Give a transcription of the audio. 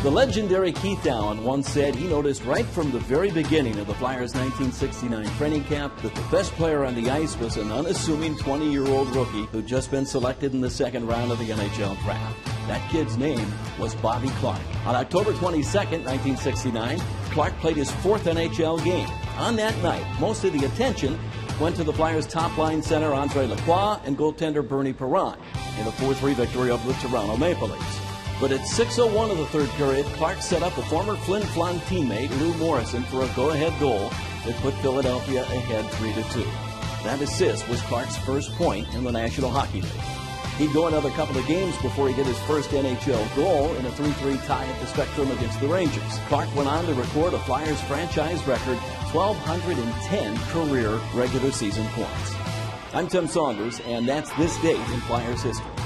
The legendary Keith Allen once said he noticed right from the very beginning of the Flyers' 1969 training camp that the best player on the ice was an unassuming 20-year-old rookie who'd just been selected in the second round of the NHL draft. That kid's name was Bobby Clarke. On October 22nd, 1969, Clarke played his fourth NHL game. On that night, most of the attention went to the Flyers' top-line center Andre Lacroix and goaltender Bernie Perron in a 4-3 victory over the Toronto Maple Leafs. But at 6:01 of the third period, Clarke set up a former Flin Flon teammate, Lou Morrison, for a go-ahead goal that put Philadelphia ahead 3-2. That assist was Clarke's first point in the National Hockey League. He'd go another couple of games before he hit his first NHL goal in a 3-3 tie at the Spectrum against the Rangers. Clarke went on to record a Flyers franchise record 1,210 career regular season points. I'm Tim Saunders, and that's this date in Flyers history.